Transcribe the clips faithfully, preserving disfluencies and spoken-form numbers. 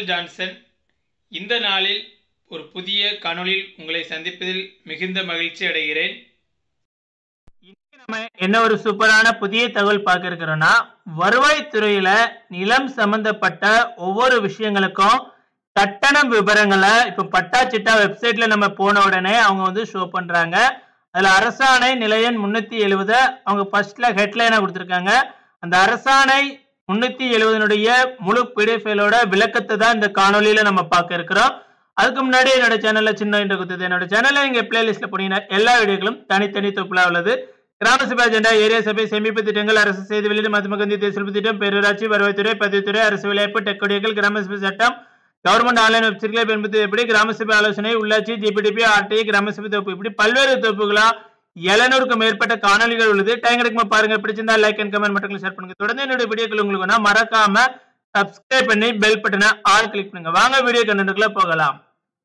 Michael Johnson. இந்த நாளில் ஒரு புதிய காணொளியில் உங்களை சந்திப்பதில் மிகுந்த மகிழ்ச்சி அடைகிறேன். இன்னைக்கு நம்ம என்ன ஒரு சூப்பரான புதிய தகவல் பார்க்க இருக்கிறோம்னா, வருவாய்த்துறையில நிலம் சம்பந்தப்பட்ட ஒவ்வொரு விஷயங்களுக்கும் கட்டணம் விவரங்களை இப்ப பட்டா சிட்டா வெப்சைட்ல நம்ம போன உடனே அவங்க வந்து ஷோ பண்றாங்க. அதுல அரசாணை நிலையன் முன்னூத்தி எழுபது அவங்க ஃபர்ஸ்ட்ல ஹெட்லைனா கொடுத்திருக்காங்க. அந்த அரசாணை முன்னூத்தி எழுபதுனுடைய முழு பிடிஎஃப்லோட விளக்கத்தை தான் இந்த காணொலியில நம்ம பார்க்க இருக்கிறோம். அதுக்கு முன்னாடி என்னோட சேனல்ல சின்ன இன்ட்ரோ கொடுத்தது. என்னோட சேனல்ல நீங்க பிளேலிஸ்ட்ல போனீங்கன்னா எல்லா வீடியோக்களும் தனித்தனி தொகுப்புல உள்ளது. கிராம சபை அஜெண்டா, ஏரியா சபை, சேமிப்பு திட்டங்கள், அரசு செய்தி வெளியீடு, மகாத்மா காந்தி தேசிய திட்டம், பேரூராட்சி, வருவாய்த்துறை, பதிவுத்துறை, அரசு விளையாட்டு, டெக்கோடியர்கள், கிராம சபை சட்டம், கவர்மெண்ட் ஆன்லைன் வெப்சைட்களை பயன்படுத்தி எப்படி, கிராம சபை ஆலோசனை, உள்ளாட்சி, ஜிபிடிபி, ஆர்டிஐ, கிராம சபை தொகுப்பு, இப்படி பல்வேறு தொகுப்புகளா எழுநூறுக்கும் மேற்பட்ட காணொலிகள் உள்ளது. டைம் கிடைக்குமா பாருங்க. பிடிச்சிருந்தா லைக் அண்ட் கமெண்ட் மட்டும் ஷேர் பண்ணுங்க. தொடர்ந்து என்னோட வீடியோக்கள் உங்களுக்கு மறக்காம சப்ஸ்கிரைப் பண்ணி பெல் பட்டனை ஆல் கிளிக் பண்ணுங்க. வாங்க வீடியோ கண்டென்ட்குள்ள போகலாம்.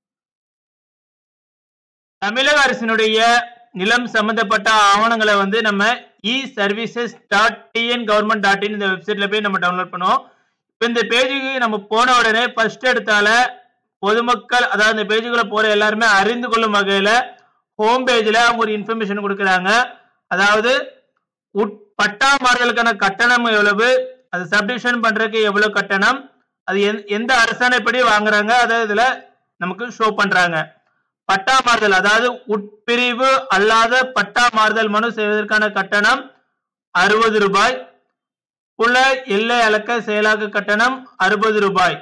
தமிழக அரசினுடைய நிலம் சம்பந்தப்பட்ட ஆவணங்களை வந்து நம்ம e services dot TN government dot in இந்த வெப்சைட்ல போய் நம்ம டவுன்லோட் பண்ணுவோம். இப்போ இந்த பேஜுக்கு நம்ம போன உடனே ஃபர்ஸ்ட் எடுத்தால பொதுமக்கள், அதாவது இந்த பேஜுக்குள்ள போற எல்லாருமே அறிந்து கொள்ளும் வகையில ஹோம் பேஜ்ல அவங்க ஒரு இன்ஃபர்மேஷன் கொடுக்குறாங்க. அதாவது பட்டா மாறுதலுக்கான கட்டணம் எவ்வளவு, அது சப்டிவிஷன் பண்றதுக்கு எவ்வளவு கட்டணம், அது எந்த அரசாணைப்படி வாங்குறாங்க, அதை இதுல நமக்கு ஷோ பண்றாங்க. பட்டா மாறுதல், அதாவது உட்பிரிவு அல்லாத பட்டா மாறுதல் மனு செய்வதற்கான கட்டணம் அறுபது ரூபாய். புல எல்லை அளக்க செயலாக்க கட்டணம் அறுபது ரூபாய்.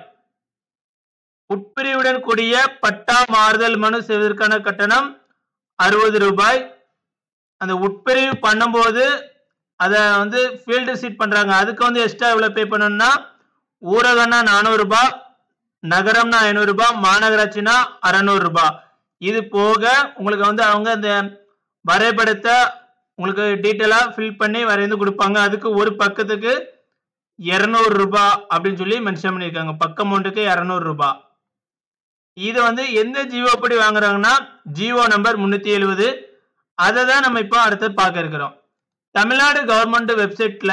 உட்பிரிவுடன் கூடிய பட்டா மாறுதல் மனு செய்வதற்கான கட்டணம் அறுபது ரூபாய். அந்த உட்பிரிவு பண்ணும்போது அதை வந்து ஃபீல்டு சீட் பண்றாங்க, அதுக்கு வந்து எக்ஸ்ட்ரா எவ்வளவு பே பண்ணணும்னா, ஊரகம்னா நானூறு ரூபாய், நகரம்னா ஐநூறு ரூபாய், மாநகராட்சினா அறுநூறு ரூபாய். இது போக உங்களுக்கு வந்து அவங்க அந்த வரைபடத்தை உங்களுக்கு டீட்டெயிலா ஃபில் பண்ணி வரைந்து கொடுப்பாங்க. அதுக்கு ஒரு பக்கத்துக்கு இருநூறு ரூபாய் அப்படின்னு சொல்லி மென்ஷன் பண்ணியிருக்காங்க. பக்க அமௌண்ட்டுக்கு இருநூறு ரூபாய். இது வந்து எந்த ஜிஓ படி வாங்குறாங்கன்னா ஜிஓ நம்பர் முன்னூத்தி எழுபது. அதை தான் நம்ம இப்போ அடுத்து பார்க்க இருக்கிறோம். தமிழ்நாடு கவர்மெண்ட் வெப்சைட்ல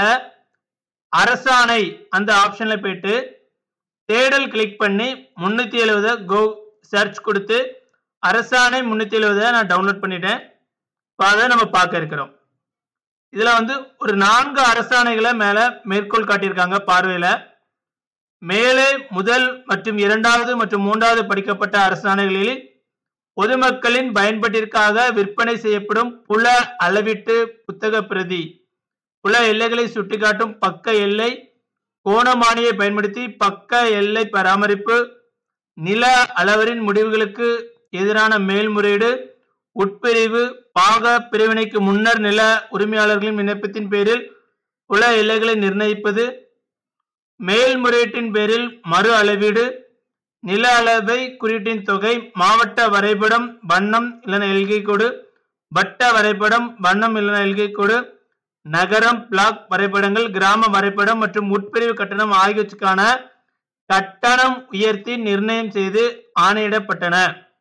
அரசாணை அந்த ஆப்ஷன்ல போயிட்டு தேடல் கிளிக் பண்ணி முன்னூத்தி எழுபது கோ சர்ச் கொடுத்து அரசாணை முன்னூத்தி எழுபதை நான் டவுன்லோட் பண்ணிட்டேன். அதை நம்ம பார்க்க இருக்கிறோம். இதுல வந்து ஒரு நான்கு அரசாணைகளை மேல மேற்கோள் காட்டியிருக்காங்க பார்வையில. மேலே முதல் மற்றும் இரண்டாவது மற்றும் மூன்றாவது படிக்கப்பட்ட அரசாணைகளில் பொதுமக்களின் பயன்பாட்டிற்காக விற்பனை செய்யப்படும் புல அளவீட்டு புத்தக பிரதி, புல எல்லைகளை சுட்டிக்காட்டும் பக்க எல்லை, கோணமானியை பயன்படுத்தி பக்க எல்லை பராமரிப்பு, நில அளவரின் முடிவுகளுக்கு எதிரான மேல்முறையீடு, உட்பிரிவு பாக பிரிவினைக்கு முன்னர் நில உரிமையாளர்களின் விண்ணப்பத்தின் பேரில் புல எல்லைகளை நிர்ணயிப்பது, மேல்முறையீட்டின் பேரில் மறு அளவீடு, நில அளவை குறியீட்டின் தொகை, மாவட்ட வரைபடம் வண்ணம் இல்லைன எல்கை கோடு, வட்ட வரைபடம் வண்ணம் இல்லைன எல்கை கோடு, நகரம் பிளாக் வரைபடங்கள், கிராம வரைபடம் மற்றும் உட்பிரிவு கட்டணம் ஆகியவற்றுக்கான கட்டணம் உயர்த்தி நிர்ணயம் செய்து ஆணையிடப்பட்டன.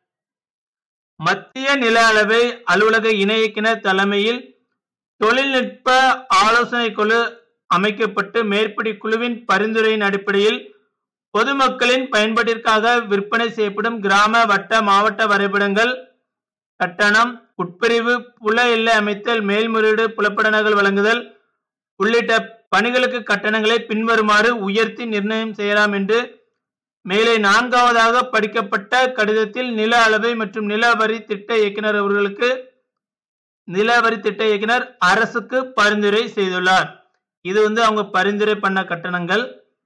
மத்திய நில அளவை அலுவலக இணை இயக்குனர் தலைமையில் தொழில்நுட்ப ஆலோசனை குழு அமைக்கப்பட்டு மேற்படி குழுவின் பரிந்துரையின் அடிப்படையில் பொதுமக்களின் பயன்பாட்டிற்காக விற்பனை செய்யப்படும் கிராம வட்ட மாவட்ட வரைபடங்கள் கட்டணம், உட்பிரிவு புல எல்லை அமைத்தல், மேல்முறையீடு, புலப்பட நகல் வழங்குதல் உள்ளிட்ட பணிகளுக்கு கட்டணங்களை பின்வருமாறு உயர்த்தி நிர்ணயம் செய்யலாம் என்று மேலே நான்காவதாக படிக்கப்பட்ட கடிதத்தில் நில அளவை மற்றும் நில வரி திட்ட இயக்குனர் அவர்களுக்கு நில வரி திட்ட இயக்குனர் அரசுக்கு பரிந்துரை செய்துள்ளார். இது வந்து அவங்க பரிந்துரை பண்ண கட்டணங்கள்.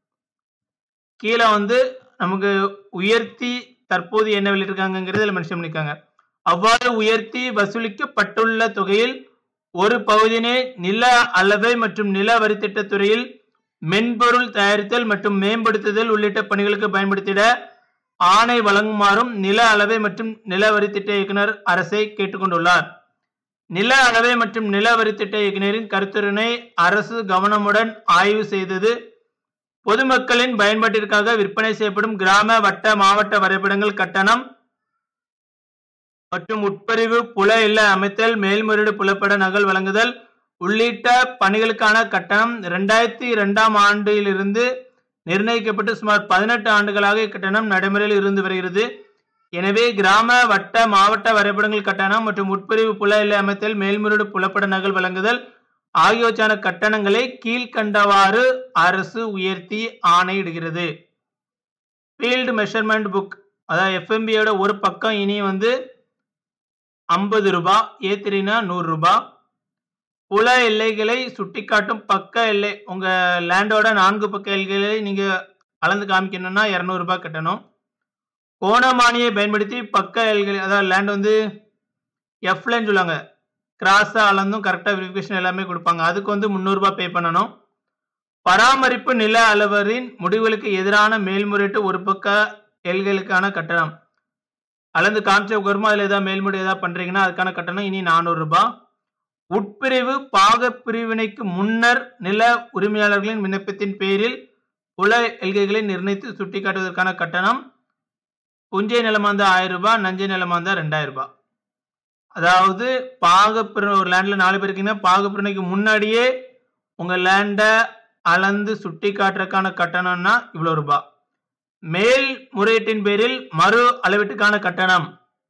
கீழே வந்து நமக்கு உயர்த்தி தற்போது என்ன வெளியிட்டிருக்காங்கிறத மென்ஷன் பண்ணிருக்காங்க. அவ்வாறு உயர்த்தி வசூலிக்கப்பட்டுள்ள தொகையில் ஒரு பகுதியினை நில அளவை மற்றும் நில வரி திட்டத்துறையில் மென்பொருள் தயாரித்தல் மற்றும் மேம்படுத்துதல் உள்ளிட்ட பணிகளுக்கு பயன்படுத்திட ஆணை வழங்குமாறும் நில அளவை மற்றும் நில வரி திட்ட இயக்குனர் அரசை கேட்டுக்கொண்டுள்ளார். நில அளவை மற்றும் நில வரி திட்ட இயக்குனரின் கருத்துரையினை அரசு கவனமுடன் ஆய்வு செய்தது. பொதுமக்களின் பயன்பாட்டிற்காக விற்பனை செய்யப்படும் கிராம வட்ட மாவட்ட வரைபடங்கள் கட்டணம் மற்றும் உட்பிரிவு புல எல்லை அமைத்தல், மேல்முறையீடு, புலப்பட நகல் வழங்குதல் உள்ளிட்ட பணிகளுக்கான கட்டணம் இரண்டாயிரத்தி இரண்டாம் ஆண்டிலிருந்து நிர்ணயிக்கப்பட்டு சுமார் பதினெட்டு ஆண்டுகளாக இக்கட்டணம் நடைமுறையில் இருந்து வருகிறது. எனவே கிராம வட்ட மாவட்ட வரைபடங்கள் கட்டணம் மற்றும் உட்பிரிவு புல எல்லை அமைத்தல் மேல்முறையீடு புலப்பட நகல் வழங்குதல் ஆகியவற்றான கட்டணங்களை கீழ்கண்டவாறு அரசு உயர்த்தி ஆணையிடுகிறது. ஃபீல்டு மெஷர்மெண்ட் புக் அதாவது எஃப்எம்பியோட ஒரு பக்கம் இனி வந்து ஐம்பது ரூபாய், ஏ த்ரீனா நூறு ரூபாய். புல எல்லைகளை சுட்டிக்காட்டும் பக்க எல்லை உங்க லேண்டோட நான்கு பக்க எல்லைகளை நீங்க அளந்து காமிக்கணும்னா இருநூறு ரூபாய் கட்டணும். கோணமானியை பயன்படுத்தி பக்க எல்லைகள் அதாவது லேண்ட் வந்து எஃப்லன்னு சொல்லுவாங்க, கிராஸா அளந்தும் கரெக்டா வெரிஃபிகேஷன் எல்லாமே கொடுப்பாங்க, அதுக்கு வந்து முந்நூறு ரூபாய் பே பண்ணணும். பராமரிப்பு நில அலுவலரின் முடிவுகளுக்கு எதிரான மேல்முறையீட்டு ஒரு பக்க எல்களுக்கான கட்டணம் அளந்து காமிச்ச வருமா அதில் ஏதாவது மேல்முறை ஏதாவது பண்றீங்கன்னா அதுக்கான கட்டணம் இனி நானூறு ரூபாய். உட்பிரிவு பாக பிரிவினைக்கு முன்னர் நில உரிமையாளர்களின் விண்ணப்பத்தின் பேரில் புல எல்கைகளை நிர்ணயித்து சுட்டிக்காட்டுவதற்கான கட்டணம் புஞ்சை நிலமாந்தா ஆயிரம் ரூபாய், நஞ்சை நிலமாந்தா ரெண்டாயிரம் ரூபாய். அதாவது பாகப்பிரிவினை ஒரு லேண்ட்ல நாலு பேர் இருக்கீங்கன்னா பாகப்பிரிவினைக்கு முன்னாடியே உங்க லேண்ட அளந்து சுட்டி காட்டுறதுக்கான கட்டணம்னா இவ்வளவு ரூபாய். மேல் முறையீட்டின் பேரில் மறு அளவீட்டுக்கான கட்டணம்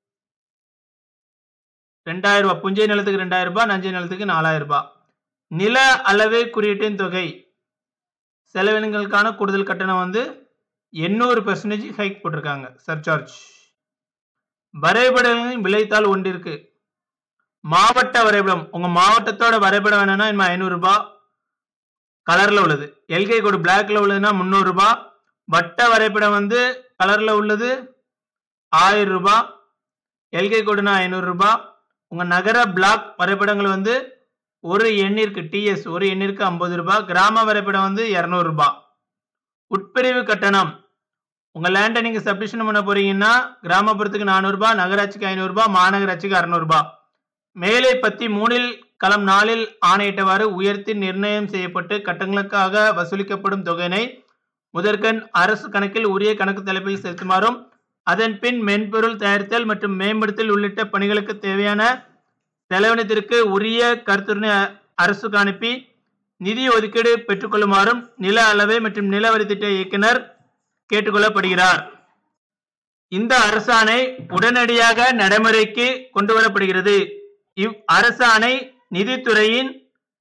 ரெண்டாயிரம் ரூபாய், புஞ்சை நிலத்துக்கு ரெண்டாயிரம் ரூபாய், நஞ்சை நிலத்துக்கு நாலாயிரம் ரூபாய். நில அளவை குறியீட்டின் தொகை செலவினங்களுக்கான கூடுதல் கட்டணம் வந்து எண்ணூறு பெர்சன்டேஜ் ஹைக் போட்டிருக்காங்க சர்சார்ஜ். வரைபடங்களின் விலைத்தாள் ஒன்றிற்கு மாவட்ட வரைபடம் உங்க மாவட்டத்தோட வரைபடம் வேணும்னா இன்னும் ஐநூறு ரூபாய் கலர்ல உள்ளது. எல்கை கோடு பிளாக்ல உள்ளதுன்னா முந்நூறு ரூபாய். வட்ட வரைபடம் வந்து கலர்ல உள்ளது ஆயிரம் ரூபாய். எல்கை கோடுனா ஐநூறு ரூபாய். உங்க நகர பிளாக் வரைபடங்கள் வந்து ஒரு எண்ணிற்கு டிஎஸ் ஒரு எண்ணிற்கு ஐம்பது ரூபாய். கிராம வரைபடம் வந்து இருநூறு ரூபாய். உட்பிரிவு கட்டணம் உங்க லேண்டை நீங்க சப்டிஷன் பண்ண போறீங்கன்னா கிராமப்புறத்துக்கு நானூறு ரூபாய், நகராட்சிக்கு ஐநூறு ரூபாய், மாநகராட்சிக்கு அறுநூறு ரூபாய். மேலே பத்தி மூணில் களம் நாளில் ஆணையிட்டவாறு உயர்த்தி நிர்ணயம் செய்யப்பட்டு கட்டணங்களுக்காக வசூலிக்கப்படும் தொகையினை முதற்கண் அரசு கணக்கில் உரிய கணக்கு தலைப்பில் செலுத்துமாறும் அதன் பின் மென்பொருள் தயாரித்தல் மற்றும் மேம்படுத்தல் உள்ளிட்ட பணிகளுக்கு தேவையான செலவினத்திற்கு உரிய கருத்துரை அரசுக்கு அனுப்பி நிதி ஒதுக்கீடு பெற்றுக்கொள்ளுமாறும் நில அளவை மற்றும் நிலவரி திட்ட இயக்குனர் கேட்டுக்கொள்ளப்படுகிறார். இந்த அரசாணை உடனடியாக நடைமுறைக்கு கொண்டு வரப்படுகிறது. இவ் அரசாணை நிதித்துறையின்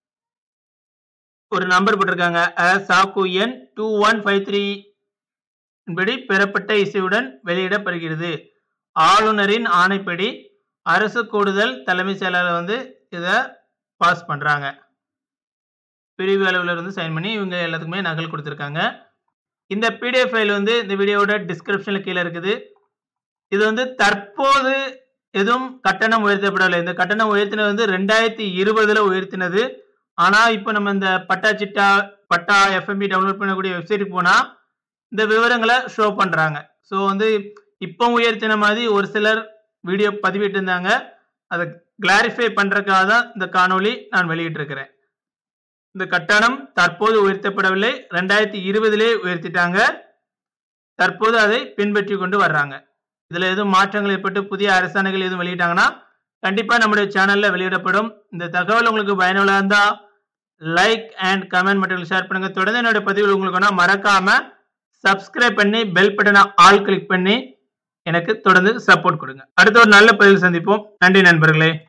ஒரு நம்பர் போட்டிருக்காங்க சாக்கு எண் டூ ஒன் ஃபைவ் த்ரீ படி பெறப்பட்ட இசையுடன் வெளியிடப்படுகிறது. ஆளுநரின் ஆணைப்படி அரசு கூடுதல் தலைமை செயலாளர் வந்து இதை பாஸ் பண்றாங்க. பிரிவு அலுவலர் வந்து சைன் பண்ணி இவங்க எல்லாத்துக்குமே நகல் கொடுத்துருக்காங்க. இந்த பிடிஎஃப் ஃபைல் வந்து இந்த வீடியோட டிஸ்கிரிப்ஷன்ல கீழே இருக்குது. இது வந்து தற்போது எதுவும் கட்டணம் உயர்த்தப்படவில்லை. இந்த கட்டணம் உயர்த்தினது வந்து ரெண்டாயிரத்தி இருபதுல உயர்த்தினது. ஆனா இப்போ நம்ம இந்த பட்டா சிட்டா பட்டா எஃப்எம்பி டவுன்லோட் பண்ணக்கூடிய வெப்சைட்டுக்கு போனா இந்த விவரங்களை ஷோ பண்றாங்க. ஸோ வந்து இப்போ உயர்த்தின மாதிரி ஒரு சிலர் வீடியோ பதிவிட்டு இருந்தாங்க. அதை கிளாரிஃபை பண்றதுக்காக தான் இந்த காணொளி நான் வெளியிட்டு இருக்கிறேன். இந்த கட்டணம் தற்போது உயர்த்தப்படவில்லை, ரெண்டாயிரத்தி இருபதுலே உயர்த்திட்டாங்க. தற்போது அதை பின்பற்றி கொண்டு வர்றாங்க. இதுல எதுவும் மாற்றங்கள் ஏற்பட்டு புதிய அரசாணைகள் எதுவும் வெளியிட்டாங்கன்னா கண்டிப்பா நம்முடைய சேனல்ல வெளியிடப்படும். இந்த தகவல் உங்களுக்கு பயனுள்ளதா இருந்தா லைக் அண்ட் கமெண்ட் மற்றும் ஷேர் பண்ணுங்க. தொடர்ந்து என்னோட பதிவுகள் உங்களுக்கு மறக்காம சப்ஸ்கிரைப் பண்ணி பெல் பட்டனை ஆல் கிளிக் பண்ணி எனக்கு தொடர்ந்து சப்போர்ட் கொடுங்க. அடுத்த ஒரு நல்ல பதிவில் சந்திப்போம். நன்றி நண்பர்களே.